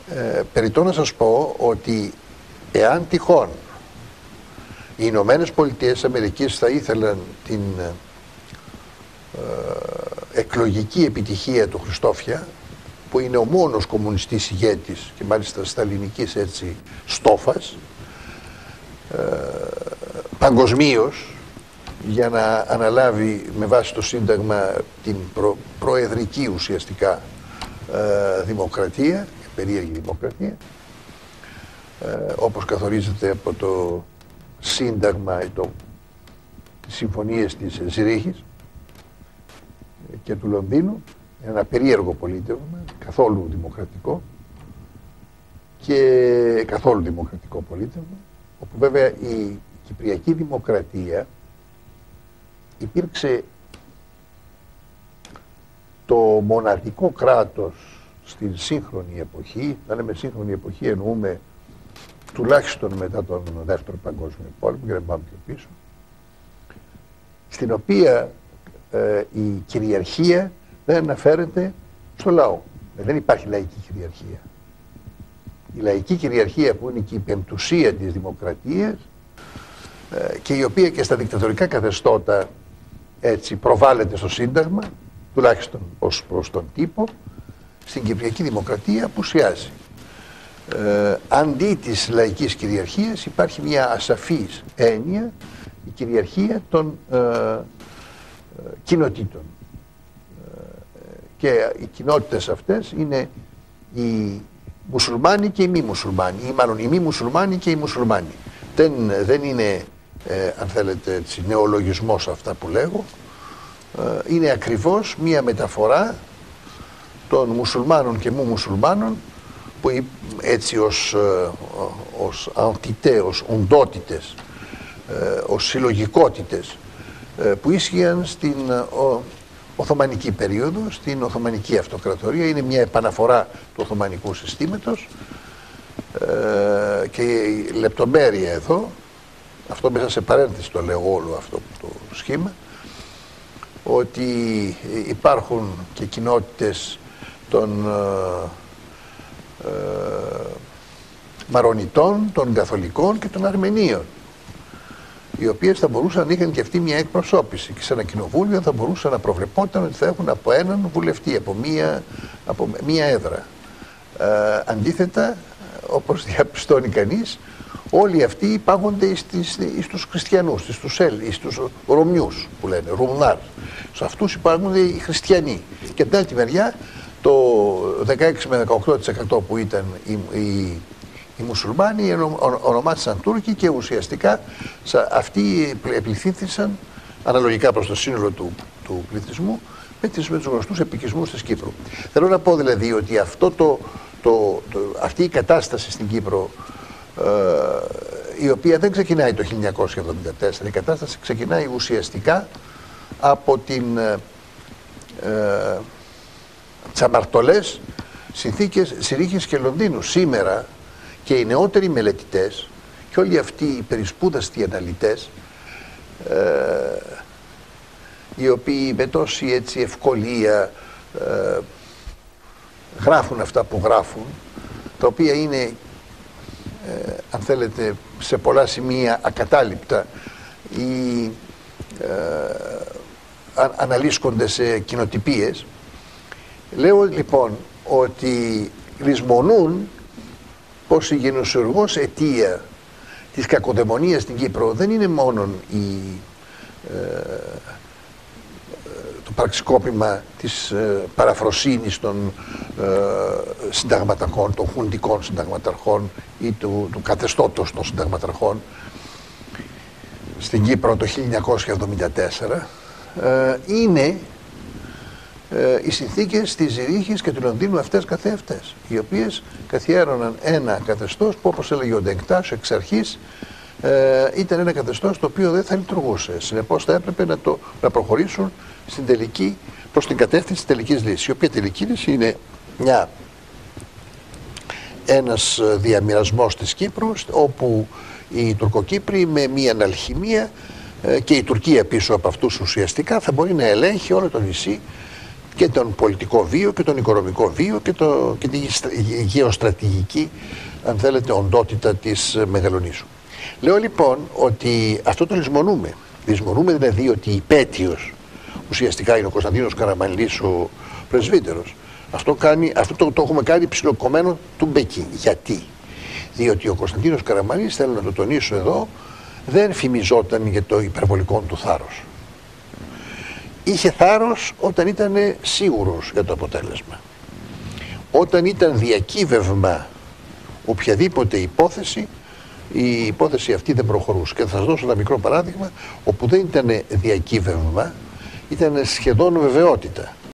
Περιττό να σας πω ότι εάν τυχόν οι Ηνωμένες Πολιτείες Αμερικής θα ήθελαν την εκλογική επιτυχία του Χριστόφια, που είναι ο μόνος κομμουνιστής ηγέτης και μάλιστα σταλινικής έτσι στόφας παγκοσμίως, για να αναλάβει με βάση το Σύνταγμα την προεδρική ουσιαστικά δημοκρατία, περίεργη δημοκρατία, όπως καθορίζεται από το Σύνταγμα, τις συμφωνίες της Ζηρίχης και του Λονδίνου, ένα περίεργο πολίτευμα, καθόλου δημοκρατικό και καθόλου δημοκρατικό πολίτευμα, όπου βέβαια η Κυπριακή Δημοκρατία υπήρξε το μοναδικό κράτος στην σύγχρονη εποχή. Να λέμε σύγχρονη εποχή εννοούμε τουλάχιστον μετά τον Δεύτερο Παγκόσμιο Πόλεμο, για να πάμε πιο πίσω, στην οποία η κυριαρχία δεν αναφέρεται στο λαό. Δεν υπάρχει λαϊκή κυριαρχία. Η λαϊκή κυριαρχία, που είναι και η πεμπτουσία της δημοκρατίας και η οποία και στα δικτατορικά καθεστώτα έτσι προβάλλεται στο Σύνταγμα, τουλάχιστον ως προς τον τύπο, στην Κυπριακή Δημοκρατία απουσιάζει. Αντί της λαϊκής κυριαρχίας υπάρχει μια ασαφής έννοια, η κυριαρχία των κοινοτήτων. Και οι κοινότητες αυτές είναι οι μουσουλμάνοι και οι μη μουσουλμάνοι, ή μάλλον οι μη μουσουλμάνοι και οι μουσουλμάνοι. Δεν είναι, αν θέλετε, έτσι, νεολογισμός αυτά που λέγω. Είναι ακριβώς μία μεταφορά των μουσουλμάνων και μη μουσουλμάνων, που έτσι ως αντιτέ, ως οντότητες, ως συλλογικότητες που ίσχυαν στην Οθωμανική περίοδο, στην Οθωμανική Αυτοκρατορία. Είναι μια επαναφορά του Οθωμανικού συστήματος και η λεπτομέρεια εδώ, αυτό μέσα σε παρένθεση το λέω όλο αυτό το σχήμα, ότι υπάρχουν και κοινότητες των Μαρονιτών, των Καθολικών και των Αρμενίων, οι οποίες θα μπορούσαν να είχαν και αυτή μια εκπροσώπηση, και σε ένα κοινοβούλιο θα μπορούσαν να προβλεπόταν ότι θα έχουν από έναν βουλευτή, από μία έδρα. Αντίθετα, όπως διαπιστώνει κανείς, όλοι αυτοί υπάγονται στους χριστιανούς, στους Ρωμιούς που λένε, Ρουμνάρ. Σε αυτούς υπάγονται οι χριστιανοί. Και από την άλλη μεριά, το 16 με 18% που ήταν οι μουσουλμάνοι ονομάτισαν Τούρκοι, και ουσιαστικά αυτοί πληθύνθησαν αναλογικά προς το σύνολο του πληθυσμού με τους γνωστούς επικισμούς της Κύπρου. Θέλω να πω δηλαδή ότι αυτή η κατάσταση στην Κύπρο, η οποία δεν ξεκινάει το 1974, η κατάσταση ξεκινάει ουσιαστικά από τις αμαρτωλές συνθήκες Ζηρίχης και Λονδίνου. Σήμερα και οι νεότεροι μελετητές και όλοι αυτοί οι περισπούδαστοι αναλυτές, οι οποίοι με τόση έτσι ευκολία γράφουν αυτά που γράφουν, τα οποία είναι, αν θέλετε, σε πολλά σημεία ακατάληπτα ή αναλύσκονται σε κοινοτυπίες. Λέω λοιπόν ότι λησμονούν πως η γενοσιουργός αιτία της κακοδαιμονίας στην Κύπρο δεν είναι μόνο το πραξικόπημα της παραφροσύνης των συνταγματαρχών, των χουντικών συνταγματαρχών ή του καθεστώτος των συνταγματαρχών στην Κύπρο το 1974, είναι οι συνθήκες της Ζηρίχης και του Λονδίνου αυτές καθεαυτές, οι οποίες καθιέρωναν ένα καθεστώς που, όπως έλεγε ο Ντενκτάς εξ αρχής, ήταν ένα καθεστώς το οποίο δεν θα λειτουργούσε. Συνεπώς θα έπρεπε να προχωρήσουν προς την κατεύθυνση της τελικής λύσης, η οποία τελική λύση είναι ένας διαμοιρασμός της Κύπρου, όπου οι Τουρκοκύπροι με μία αλχημία, και η Τουρκία πίσω από αυτούς ουσιαστικά, θα μπορεί να ελέγχει όλο το νησί και τον πολιτικό βίο και τον οικονομικό βίο και τη γεωστρατηγική, αν θέλετε, οντότητα της Μεγαλονήσου. Λέω λοιπόν ότι αυτό το λησμονούμε. Λησμονούμε δηλαδή ότι υπέτειος ουσιαστικά είναι ο Κωνσταντίνος Καραμανλής ο πρεσβύτερος. Αυτό το έχουμε κάνει ψιλοκομμένο του μπεκί. Γιατί? Διότι ο Κωνσταντίνος Καραμανλής, θέλω να το τονίσω εδώ, δεν φημιζόταν για το υπερβολικό του θάρρος. Είχε θάρρος όταν ήταν σίγουρος για το αποτέλεσμα. Όταν ήταν διακύβευμα οποιαδήποτε υπόθεση, η υπόθεση αυτή δεν προχωρούσε. Και θα σας δώσω ένα μικρό παράδειγμα, όπου δεν ήταν διακύβευμα, ήταν σχεδόν βεβαιότητα.